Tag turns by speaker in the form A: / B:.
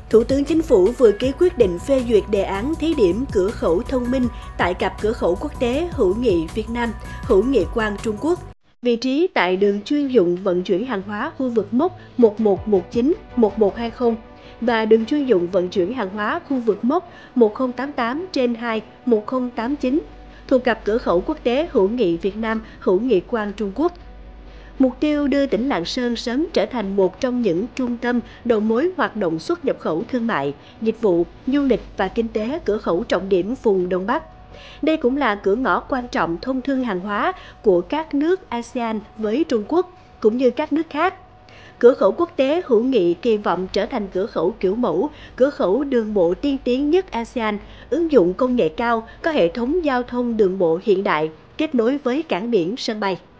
A: Thủ tướng Chính phủ vừa ký quyết định phê duyệt đề án thí điểm cửa khẩu thông minh tại cặp cửa khẩu quốc tế hữu nghị Việt Nam, hữu nghị Quan Trung Quốc. Vị trí tại đường chuyên dụng vận chuyển hàng hóa khu vực mốc 1119, 1120 và đường chuyên dụng vận chuyển hàng hóa khu vực mốc 1088/2, 1089 thuộc cặp cửa khẩu quốc tế hữu nghị Việt Nam, hữu nghị Quan Trung Quốc. Mục tiêu đưa tỉnh Lạng Sơn sớm trở thành một trong những trung tâm đầu mối hoạt động xuất nhập khẩu thương mại, dịch vụ, du lịch và kinh tế cửa khẩu trọng điểm vùng Đông Bắc. Đây cũng là cửa ngõ quan trọng thông thương hàng hóa của các nước ASEAN với Trung Quốc, cũng như các nước khác. Cửa khẩu quốc tế hữu nghị kỳ vọng trở thành cửa khẩu kiểu mẫu, cửa khẩu đường bộ tiên tiến nhất ASEAN, ứng dụng công nghệ cao, có hệ thống giao thông đường bộ hiện đại, kết nối với cảng biển, sân bay.